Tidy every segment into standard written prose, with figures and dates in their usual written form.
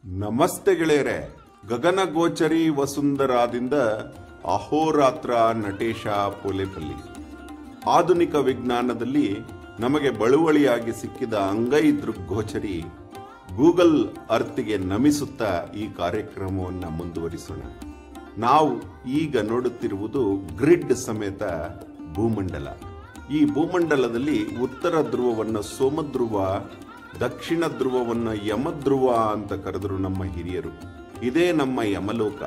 ನಮಸ್ತೆ ಗೆಳೆಯರೆ. ಗಗನಗೋಚರಿ ವಸುಂಧರಾದಿಂದ ಅಹೋರಾತ್ರ ನಟೇಶ ಪೋಲೆಪಲ್ಲಿ. ಆಧುನಿಕ ವಿಜ್ಞಾನದಲ್ಲಿ ನಮಗೆ ಬಳುವಳಿಯಾಗಿ ಸಿಕ್ಕಿದ ಅಂಗೈ ದೃಗ್ಗೋಚರಿ ಗೂಗಲ್ ಅರ್ತ್ಗೆ ನಮಿಸುತ್ತಾ ಈ ಕಾರ್ಯಕ್ರಮವನ್ನು ಮುಂದುವರಿಸೋಣ. ನಾವು ಈಗ ನೋಡುತ್ತಿರುವುದು ಗ್ರಿಡ್ ಸಮೇತ ಭೂಮಂಡಲ. ಈ ಭೂಮಂಡಲದಲ್ಲಿ ಉತ್ತರ ಧ್ರುವವನ್ನು ಸೋಮಧ್ರುವ, ದಕ್ಷಿಣ ಧ್ರುವವನ್ನು ಯಮಧ್ರುವ ಅಂತ ಕರೆದರು ನಮ್ಮ ಹಿರಿಯರು. ಇದೇ ನಮ್ಮ ಯಮಲೋಕ,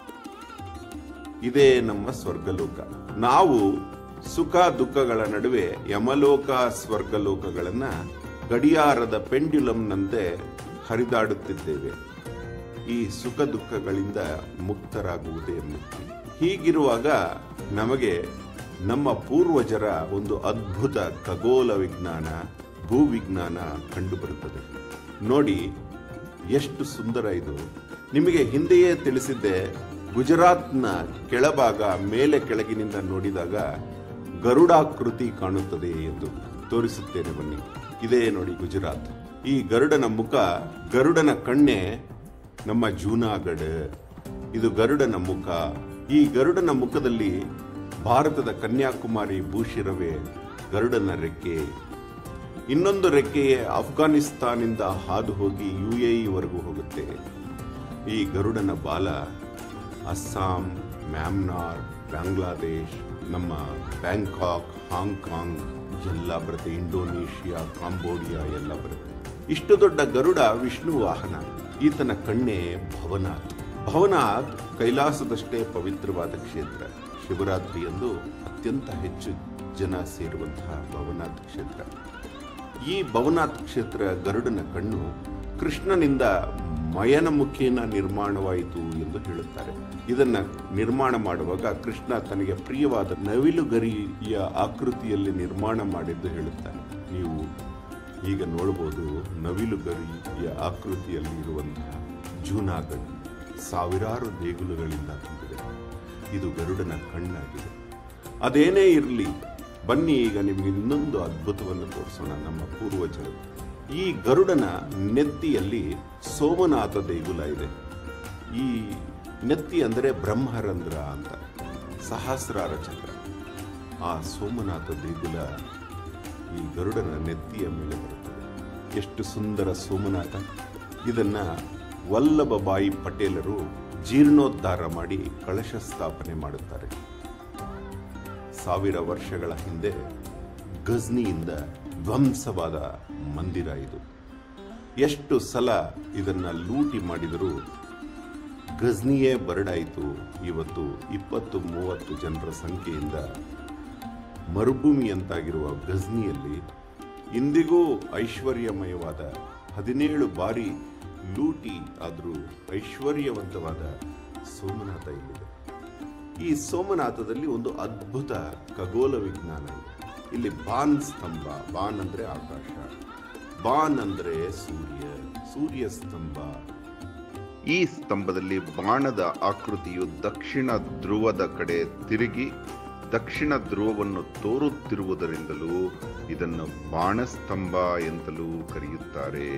ಇದೇ ನಮ್ಮ ಸ್ವರ್ಗಲೋಕ. ನಾವು ಸುಖ ದುಃಖಗಳ ನಡುವೆ ಯಮಲೋಕ ಸ್ವರ್ಗಲೋಕಗಳನ್ನ ಗಡಿಯಾರದ ಪೆಂಡ್ಯುಲಂನಂತೆ ಹರಿದಾಡುತ್ತಿದ್ದೇವೆ. ಈ ಸುಖ ದುಃಖಗಳಿಂದ ಮುಕ್ತರಾಗುವುದೇ ಮುಕ್ತಿ. ಹೀಗಿರುವಾಗ ನಮಗೆ ನಮ್ಮ ಪೂರ್ವಜರ ಒಂದು ಅದ್ಭುತ ಖಗೋಳ ವಿಜ್ಞಾನ, ಭೂವಿಜ್ಞಾನ ಕಂಡುಬರುತ್ತದೆ. ನೋಡಿ ಎಷ್ಟು ಸುಂದರ ಇದು. ನಿಮಗೆ ಹಿಂದೆಯೇ ತಿಳಿಸಿದ್ದೆ, ಗುಜರಾತ್ನ ಕೆಳಭಾಗ ಮೇಲೆ ಕೆಳಗಿನಿಂದ ನೋಡಿದಾಗ ಗರುಡಾಕೃತಿ ಕಾಣುತ್ತದೆ ಎಂದು. ತೋರಿಸುತ್ತೇನೆ ಬನ್ನಿ. ಇದೇ ನೋಡಿ ಗುಜರಾತ್. ಈ ಗರುಡನ ಮುಖ, ಗರುಡನ ಕಣ್ಣೆ ನಮ್ಮ ಜೂನಾಗಢ. ಇದು ಗರುಡನ ಮುಖ. ಈ ಗರುಡನ ಮುಖದಲ್ಲಿ ಭಾರತದ ಕನ್ಯಾಕುಮಾರಿ ಭೂಶಿರವೇ ಗರುಡನ ರೆಕ್ಕೆ. ಇನ್ನೊಂದು ರೆಕ್ಕೆಯೇ ಅಫ್ಘಾನಿಸ್ತಾನಿಂದ ಹಾದು ಹೋಗಿ UAE ವರೆಗೂ ಹೋಗುತ್ತೆ. ಈ ಗರುಡನ ಬಾಲ ಅಸ್ಸಾಂ, ಮ್ಯಾನ್ಮಾರ್, ಬಾಂಗ್ಲಾದೇಶ್, ನಮ್ಮ ಬ್ಯಾಂಕಾಕ್, ಹಾಂಗ್ಕಾಂಗ್ ಎಲ್ಲ ಬರುತ್ತೆ. ಇಂಡೋನೇಷಿಯಾ, ಕಾಂಬೋಡಿಯಾ ಎಲ್ಲ ಬರುತ್ತೆ. ಇಷ್ಟು ದೊಡ್ಡ ಗರುಡ ವಿಷ್ಣು ವಾಹನ. ಈತನ ಕಣ್ಣೆ ಭವನಾಥ್. ಭವನಾಥ್ ಕೈಲಾಸದಷ್ಟೇ ಪವಿತ್ರವಾದ ಕ್ಷೇತ್ರ. ಶಿವರಾತ್ರಿಯಂದು ಅತ್ಯಂತ ಹೆಚ್ಚು ಜನ ಸೇರುವಂತಹ ಭವನಾಥ್ ಕ್ಷೇತ್ರ. ಈ ಭವನಾಥ್ ಕ್ಷೇತ್ರ ಗರುಡನ ಕಣ್ಣು ಕೃಷ್ಣನಿಂದ ಮಯನ ಮುಖೇನ ನಿರ್ಮಾಣವಾಯಿತು ಎಂದು ಹೇಳುತ್ತಾರೆ. ಇದನ್ನ ನಿರ್ಮಾಣ ಮಾಡುವಾಗ ಕೃಷ್ಣ ತನಗೆ ಪ್ರಿಯವಾದ ನವಿಲುಗರಿಯ ಆಕೃತಿಯಲ್ಲಿ ನಿರ್ಮಾಣ ಮಾಡಿದ್ದು ಹೇಳುತ್ತಾರೆ. ನೀವು ಈಗ ನೋಡಬಹುದು ನವಿಲುಗರಿಯ ಆಕೃತಿಯಲ್ಲಿ ಇರುವಂತಹ ಜೂನಾಗಢ ಸಾವಿರಾರು ದೇಗುಲಗಳಿಂದ ತುಂಬಿದೆ. ಇದು ಗರುಡನ ಕಣ್ಣಾಗಿದೆ. ಅದೇನೇ ಇರಲಿ, ಬನ್ನಿ ಈಗ ನಿಮಗೆ ಇನ್ನೊಂದು ಅದ್ಭುತವನ್ನು ತೋರಿಸೋಣ. ನಮ್ಮ ಪೂರ್ವಜರು ಈ ಗರುಡನ ನೆತ್ತಿಯಲ್ಲಿ ಸೋಮನಾಥ ದೇಗುಲ ಇದೆ. ಈ ನೆತ್ತಿ ಅಂದರೆ ಬ್ರಹ್ಮರಂಧ್ರ ಅಂತ, ಸಹಸ್ರಾರ ಚಕ್ರ. ಆ ಸೋಮನಾಥ ದೇಗುಲ ಈ ಗರುಡನ ನೆತ್ತಿಯ ಮೇಲೆ ಬರುತ್ತದೆ. ಎಷ್ಟು ಸುಂದರ ಸೋಮನಾಥ. ಇದನ್ನ ವಲ್ಲಭಭಾಯಿ ಪಟೇಲರು ಜೀರ್ಣೋದ್ಧಾರ ಮಾಡಿ ಕಳಶ ಸ್ಥಾಪನೆ ಮಾಡುತ್ತಾರೆ. 1000 ವರ್ಷಗಳ ಹಿಂದೆ ಗಜ್ನಿಯಿಂದ ಧ್ವಂಸವಾದ ಮಂದಿರ ಇದು. ಎಷ್ಟು ಸಲ ಇದನ್ನ ಲೂಟಿ ಮಾಡಿದರೂ ಗಜ್ನಿಯೇ ಬರಡಾಯಿತು. ಇವತ್ತು 20-30 ಜನರ ಸಂಖ್ಯೆಯಿಂದ ಮರುಭೂಮಿಯಂತಾಗಿರುವ ಗಜ್ನಿಯಲ್ಲಿ ಇಂದಿಗೂ ಐಶ್ವರ್ಯಮಯವಾದ 17 ಬಾರಿ ಲೂಟಿ ಆದರೂ ಐಶ್ವರ್ಯವಂತವಾದ ಸೋಮನಾಥ ಇಲ್ಲಿದೆ. ಈ ಸೋಮನಾಥದಲ್ಲಿ ಒಂದು ಅದ್ಭುತ ಖಗೋಳ ವಿಜ್ಞಾನ ಇದೆ. ಇಲ್ಲಿ ಬಾನ್ ಸ್ತಂಭ. ಬಾನ್ ಅಂದ್ರೆ ಆಕಾಶ, ಬಾನ್ ಅಂದ್ರೆ ಸೂರ್ಯ, ಸೂರ್ಯ ಸ್ತಂಭ. ಈ ಸ್ತಂಭದಲ್ಲಿ ಬಾಣದ ಆಕೃತಿಯು ದಕ್ಷಿಣ ಧ್ರುವದ ಕಡೆ ತಿರುಗಿ ದಕ್ಷಿಣ ಧ್ರುವವನ್ನು ತೋರುತ್ತಿರುವುದರಿಂದಲೂ ಇದನ್ನು ಬಾಣಸ್ತಂಭ ಎಂತಲೂ ಕರೆಯುತ್ತಾರೆ.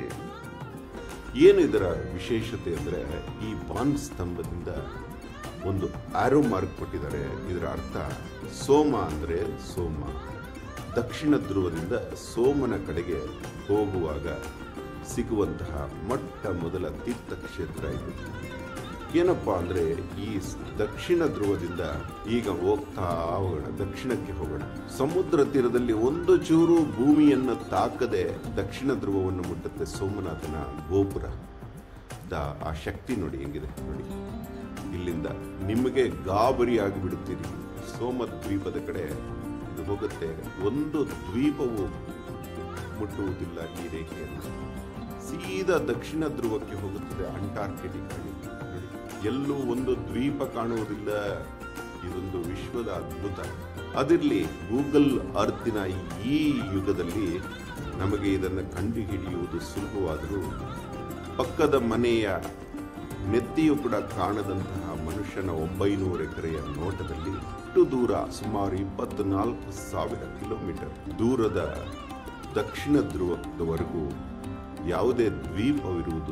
ಏನು ಇದರ ವಿಶೇಷತೆ ಅಂದರೆ, ಈ ಬಾನ್ ಸ್ತಂಭದಿಂದ ಒಂದು ಆರೋ ಮಾರ್ಕ್ ಕೊಟ್ಟಿದ್ದಾರೆ. ಇದರ ಅರ್ಥ ಸೋಮ ಅಂದರೆ ಸೋಮ. ದಕ್ಷಿಣ ಧ್ರುವದಿಂದ ಸೋಮನ ಕಡೆಗೆ ಹೋಗುವಾಗ ಸಿಗುವಂತಹ ಮೊಟ್ಟ ಮೊದಲ ತೀರ್ಥಕ್ಷೇತ್ರ ಇದು. ಏನಪ್ಪ ಅಂದರೆ, ಈ ದಕ್ಷಿಣ ಧ್ರುವದಿಂದ ಈಗ ಹೋಗ್ತಾ ಹೋಗೋಣ, ದಕ್ಷಿಣಕ್ಕೆ ಹೋಗೋಣ. ಸಮುದ್ರ ತೀರದಲ್ಲಿ ಒಂದು ಚೂರು ಭೂಮಿಯನ್ನು ತಾಕದೆ ದಕ್ಷಿಣ ಧ್ರುವವನ್ನು ಮುಟ್ಟುತ್ತೆ ಸೋಮನಾಥನ ಗೋಪುರ. ಆ ಶಕ್ತಿ ನೋಡಿ ಹೆಂಗಿದೆ ನೋಡಿ. ಇಲ್ಲಿಂದ ನಿಮಗೆ ಗಾಬರಿ ಆಗಿಬಿಡುತ್ತೀರಿ. ಸೋಮ ದ್ವೀಪದ ಕಡೆ ಇದು ಹೋಗುತ್ತೆ. ಒಂದು ದ್ವೀಪವು ಮುಟ್ಟುವುದಿಲ್ಲ ಈ ರೇಖೆಯನ್ನು. ಸೀದಾ ದಕ್ಷಿಣ ಧ್ರುವಕ್ಕೆ ಹೋಗುತ್ತದೆ. ಅಂಟಾರ್ಕ್ಟಿಕ್ ನೋಡಿ, ಎಲ್ಲೂ ಒಂದು ದ್ವೀಪ ಕಾಣುವುದಿಲ್ಲ. ಇದೊಂದು ವಿಶ್ವದ ಅದ್ಭುತ. ಅದಿರಲಿ, ಗೂಗಲ್ ಅರ್ತಿನ ಈ ಯುಗದಲ್ಲಿ ನಮಗೆ ಇದನ್ನು ಕಂಡುಹಿಡಿಯುವುದು ಸುಲಭವಾದರೂ ಪಕ್ಕದ ಮನೆಯ ನೆತ್ತಿಯೂ ಕೂಡ ಕಾಣದಂತಹ ಮನುಷ್ಯನ 900 ಎಕರೆಯ ನೋಟದಲ್ಲಿ ಇಷ್ಟು ದೂರ, ಸುಮಾರು 24,000 ಕಿಲೋಮೀಟರ್ ದೂರದ ದಕ್ಷಿಣ ಧ್ರುವದವರೆಗೂ ಯಾವುದೇ ದ್ವೀಪವಿರುವುದು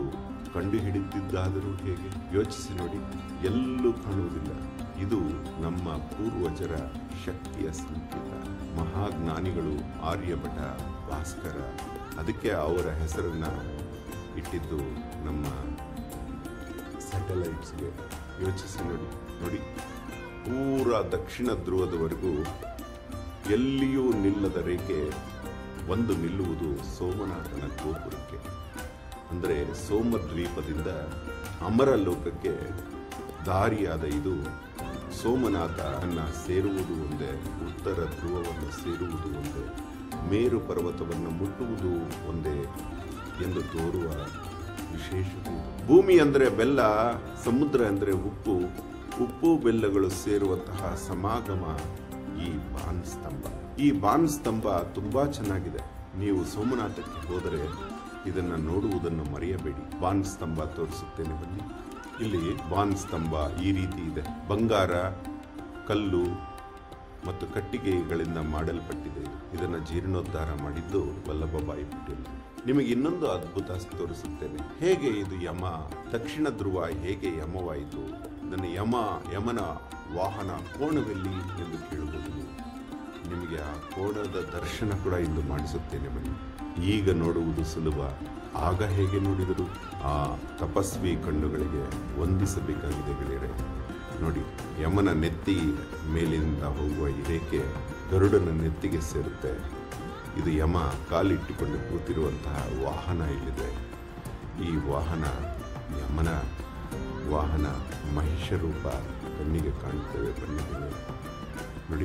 ಕಂಡುಹಿಡಿದಿದ್ದಾದರೂ ಹೇಗೆ? ಯೋಚಿಸಿ ನೋಡಿ, ಎಲ್ಲೂ ಕಾಣುವುದಿಲ್ಲ. ಇದು ನಮ್ಮ ಪೂರ್ವಜರ ಶಕ್ತಿಯ ಸಂಕೇತ. ಮಹಾಜ್ಞಾನಿಗಳು ಆರ್ಯಭಟ, ಭಾಸ್ಕರ, ಅದಕ್ಕೆ ಅವರ ಹೆಸರನ್ನ ಇಟ್ಟಿದ್ದು ನಮ್ಮ ಸ್ಯಾಟಲೈಟ್ಸ್ಗೆ. ಯೋಚಿಸಿ ನೋಡಿ, ಪೂರ ದಕ್ಷಿಣ ಧ್ರುವದವರೆಗೂ ಎಲ್ಲಿಯೂ ನಿಲ್ಲದ ರೇಖೆ ಒಂದು ನಿಲ್ಲುವುದು ಸೋಮನಾಥನ ಗೋಪುರಕ್ಕೆ. ಅಂದರೆ ಸೋಮದ್ವೀಪದಿಂದ ಅಮರಲೋಕಕ್ಕೆ ದಾರಿಯಾದ ಇದು ಸೋಮನಾಥನ ಸೇರುವುದು ಒಂದೇ, ಉತ್ತರ ಧ್ರುವವನ್ನು ಸೇರುವುದು ಒಂದೇ, ಮೇರು ಪರ್ವತವನ್ನು ಮುಟ್ಟುವುದು ಒಂದೇ ಎಂದು ತೋರುವ ವಿಶೇಷತೆ. ಭೂಮಿ ಅಂದರೆ ಬೆಲ್ಲ, ಸಮುದ್ರ ಅಂದರೆ ಉಪ್ಪು, ಉಪ್ಪು ಬೆಲ್ಲಗಳು ಸೇರುವಂತಹ ಸಮಾಗಮ ಈ ಬಾನ್ ಸ್ತಂಭ. ಈ ಬಾನ್ ಸ್ತಂಭ ತುಂಬಾ ಚೆನ್ನಾಗಿದೆ. ನೀವು ಸೋಮನಾಥಕ್ಕೆ ಹೋದರೆ ಇದನ್ನು ನೋಡುವುದನ್ನು ಮರೆಯಬೇಡಿ. ಬಾನ್ ಸ್ತಂಭ ತೋರಿಸುತ್ತೇನೆ ಬನ್ನಿ. ಇಲ್ಲಿ ಬಾನ್ ಸ್ತಂಭ ಈ ರೀತಿ ಇದೆ. ಬಂಗಾರ, ಕಲ್ಲು ಮತ್ತು ಕಟ್ಟಿಗೆಗಳಿಂದ ಮಾಡಲ್ಪಟ್ಟಿದೆ. ಇದನ್ನು ಜೀರ್ಣೋದ್ಧಾರ ಮಾಡಿದ್ದು ವಲ್ಲಭಭಾಯಿ ಪಟೇಲ್. ನಿಮಗೆ ಇನ್ನೊಂದು ಅದ್ಭುತ ತೋರಿಸುತ್ತೇನೆ. ಹೇಗೆ ಇದು ಯಮ, ದಕ್ಷಿಣ ಧ್ರುವ ಹೇಗೆ ಯಮವಾಯಿತು? ಇದನ್ನು ಯಮನ ವಾಹನ ಕೋಣವೆಲ್ಲಿ ಎಂದು ಕೇಳಬಹುದು. ನಿಮಗೆ ಆ ಕೋಣದ ದರ್ಶನ ಕೂಡ ಇಂದು ಮಾಡಿಸುತ್ತೇನೆ ಬನ್ನಿ. ಈಗ ನೋಡುವುದು ಸುಲಭ, ಆಗ ಹೇಗೆ ನೋಡಿದರು? ಆ ತಪಸ್ವಿ ಕಣ್ಣುಗಳಿಗೆ ವಂದಿಸಬೇಕಾಗಿದೆ ಗೆಳೆಯರೆ. ನೋಡಿ, ಯಮನ ನೆತ್ತಿ ಮೇಲಿನಿಂದ ಹೋಗುವ ಈ ರೇಖೆ ಗರುಡನ ನೆತ್ತಿಗೆ ಸೇರುತ್ತೆ. ಇದು ಯಮ ಕಾಲಿಟ್ಟುಕೊಂಡು ಕೂತಿರುವಂತಹ ವಾಹನ ಇಲ್ಲಿದೆ. ಈ ವಾಹನ ಯಮನ ವಾಹನ, ಮಹಿಷ ರೂಪ ಕಣ್ಣಿಗೆ ಕಾಣುತ್ತೇವೆ. ಬನ್ನಿ ನೋಡಿ,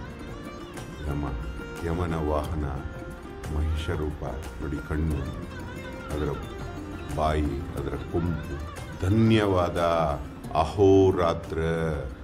ಯಮನ ವಾಹನ ಮಹಿಷ ರೂಪ ನೋಡಿ. ಕಣ್ಣು, ಅದರ ಬಾಯಿ, ಅದರ ಕೊಂಬು. ಧನ್ಯವಾದ. ಅಹೋರಾತ್ರ.